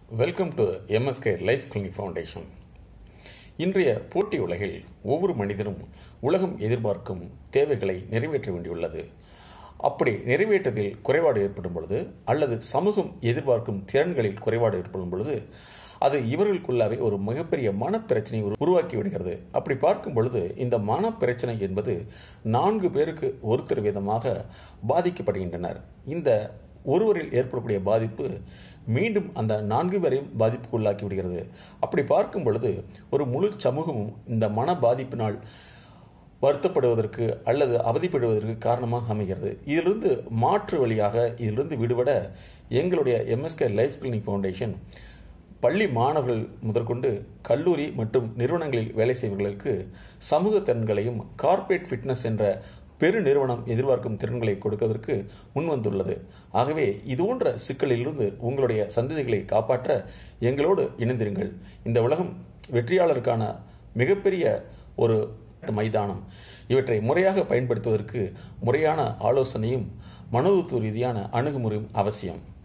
Welcome to MSK life clinic foundation. இன்றைய போட்டி உலகில் ஒவ்வொரு மனிதனும் உலகம் எதிர்பார்க்கும் தேவைகளை நிறைவேற்ற வேண்டியுள்ளது. அப்படி நிறைவேற்றத்தில் குறைபாடு ஏற்படும் பொழுது அல்லது சமூகம் எதிர்பார்க்கும் திறன்களில் குறைபாடு ஏற்படும் பொழுது அது இவர்களுக்குள்ளாவே ஒரு மிகப்பெரிய மனப்பிரச்சனை உருவாக்கி விடுகிறது. அப்படி பார்க்கும் பொழுது இந்த மனப்பிரச்சனை என்பது 4 பேருக்கு ஒருத்தர் விதமாக பாதிக்கப்படுகின்றனர். இந்த ஒருவரில் ஏற்படக்கூடிய பாதிப்பு மீண்டும் அந்த 4 பேரையும் பாதிப்புக்கு உள்ளாக்கி விடுகிறது. அப்படி பார்க்கும் பொழுது ஒரு முழு சமூகமும் இந்த மன பாதிப்பினால் வருத்தப்படுவதற்கு அல்லது அவதிப்படுவதற்கு காரணமாக அமைகிறது. இதிலிருந்து மாற்று வழியாக இதிலிருந்து விடுபட எங்களுடைய எம்எஸ்கே லைஃப் கிளினிக் ஃபவுண்டேஷன் பள்ளி மாணவர்கள் முதற்கொண்டு கல்லூரி மற்றும் நிறுவனங்களில் வேலை செய்பவர்களுக்கு சமூக திறன்களையும் கார்ப்பரேட் ஃபிட்னஸ் என்ற பெரு நிறுவனம் எதிர்பார்க்கும் திறன்களை கொடுப்பதற்கு முன்வந்துள்ளது. ஆகவே இதுபோன்ற சிக்கலிலிருந்து உங்களுடைய சந்ததிகளை காப்பாற்ற எங்களோடு இணைந்திருங்கள். இந்த உலகம் வெற்றியாளருக்கான மிகப்பெரிய ஒரு மைதானம். இவற்றை முறையாக பயன்படுத்துவதற்கு முறையான ஆலோசனையும் மனோதத்துவ ரீதியான அணுகுமுறையும் அவசியம்.